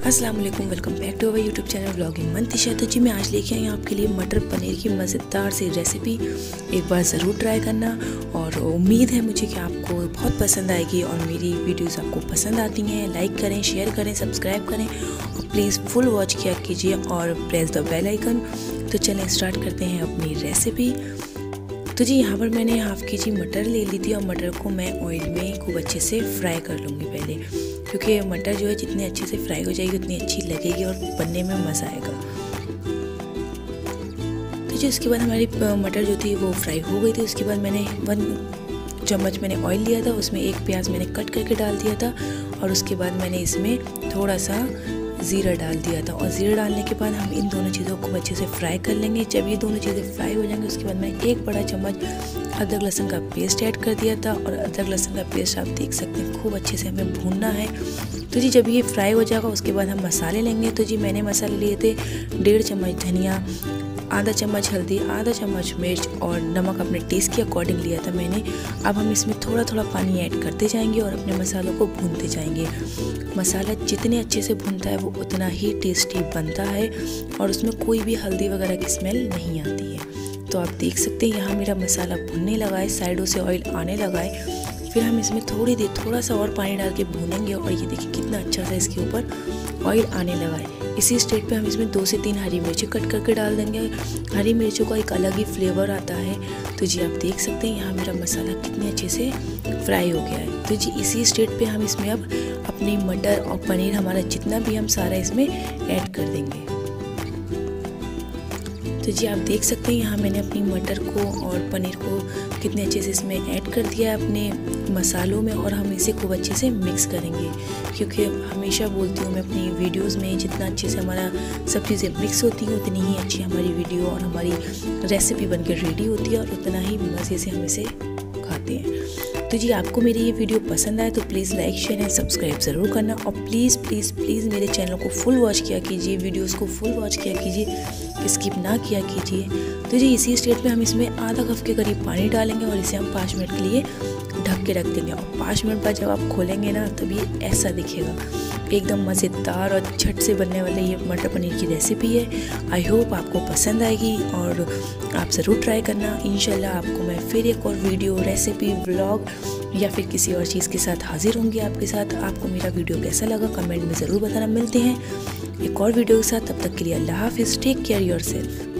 अस्सलाम वालेकुम, welcome back to our YouTube channel vlogging Mantisha. तो जी मैं आज लेके आई हूँ आपके लिए मटर पनीर की मज़ेदार सी रेसिपी। एक बार ज़रूर ट्राई करना और उम्मीद है मुझे कि आपको बहुत पसंद आएगी और मेरी वीडियोस आपको पसंद आती हैं। लाइक करें, शेयर करें, सब्सक्राइब करें और प्लीज़ फुल वॉच किया कीजिए और प्रेस द बेल आइकन। तो चलें स्टार्ट करते हैं अपनी रेसिपी। तो जी यहाँ पर मैंने हाफ़ के जी मटर ले ली थी और मटर को मैं ऑयल में खूब अच्छे से फ्राई कर लूँगी पहले, क्योंकि मटर जो है जितने अच्छे से फ्राई हो जाएगी उतनी अच्छी लगेगी और बनने में मज़ा आएगा। तो जी उसके बाद हमारी मटर जो थी वो फ्राई हो गई थी। उसके बाद मैंने 1 चम्मच मैंने ऑयल लिया था, उसमें 1 प्याज मैंने कट करके डाल दिया था और उसके बाद मैंने इसमें थोड़ा सा ज़ीरा डाल दिया था। और ज़ीरा डालने के बाद हम इन दोनों चीज़ों को अच्छे से फ्राई कर लेंगे। जब ये दोनों चीज़ें फ्राई हो जाएंगी उसके बाद मैंने 1 बड़ा चम्मच अदरक लहसुन का पेस्ट ऐड कर दिया था। और अदरक लहसुन का पेस्ट आप देख सकते हैं खूब अच्छे से हमें भूनना है। तो जी जब ये फ्राई हो जाएगा उसके बाद हम मसाले लेंगे। तो जी मैंने मसाले लिए थे 1.5 चम्मच धनिया, आधा चम्मच हल्दी, आधा चम्मच मिर्च और नमक अपने टेस्ट के अकॉर्डिंग लिया था मैंने। अब हम इसमें थोड़ा थोड़ा पानी ऐड करते जाएंगे और अपने मसालों को भूनते जाएंगे। मसाला जितने अच्छे से भूनता है वो उतना ही टेस्टी बनता है और उसमें कोई भी हल्दी वगैरह की स्मेल नहीं आती है। तो आप देख सकते हैं यहाँ मेरा मसाला भुनने लगा है, साइडों से ऑयल आने लगा है। फिर हम इसमें थोड़ा सा और पानी डाल के भूनेंगे और ये देखिए कितना अच्छा सा इसके ऊपर ऑयल आने लगा है। इसी स्टेज पे हम इसमें 2 से 3 हरी मिर्ची कट करके डाल देंगे। हरी मिर्चों का एक अलग ही फ्लेवर आता है। तो जी आप देख सकते हैं यहाँ मेरा मसाला कितने अच्छे से फ्राई हो गया है। तो जी इसी स्टेज पे हम इसमें अब अपनी मटर और पनीर हमारा जितना भी हम सारा इसमें ऐड कर देंगे। तो जी आप देख सकते हैं यहाँ मैंने अपनी मटर को और पनीर को कितने अच्छे से इसमें ऐड कर दिया है अपने मसालों में और हम इसे खूब अच्छे से मिक्स करेंगे, क्योंकि हमेशा बोलती हूँ मैं अपनी वीडियोस में जितना अच्छे से हमारा सब चीज़ें मिक्स होती हैं उतनी ही अच्छी हमारी वीडियो और हमारी रेसिपी बनकर रेडी होती है और उतना ही मज़े से हम इसे खाते हैं। तो जी आपको मेरी ये वीडियो पसंद आए तो please like share and subscribe ज़रूर करना और प्लीज़ प्लीज़ प्लीज़ मेरे चैनल को फुल वॉच किया कीजिए, वीडियोस को फुल वॉच किया कीजिए, स्किप ना किया कीजिए। तो जी इसी स्टेज पे हम इसमें आधा कप के करीब पानी डालेंगे और इसे हम 5 मिनट के लिए ढक के रख देंगे। और 5 मिनट बाद जब आप खोलेंगे ना तब ये ऐसा दिखेगा, एकदम मज़ेदार और झट से बनने वाले ये मटर पनीर की रेसिपी है। आई होप आपको पसंद आएगी और आप ज़रूर ट्राई करना। इंशाल्लाह आपको मैं फिर एक और वीडियो, रेसिपी, व्लॉग या फिर किसी और चीज़ के साथ हाजिर होंगी आपके साथ। आपको मेरा वीडियो कैसा लगा कमेंट में ज़रूर बताना। मिलते हैं एक और वीडियो के साथ, तब तक के लिए अल्लाह हाफिज़, टेक केयर योरसेल्फ।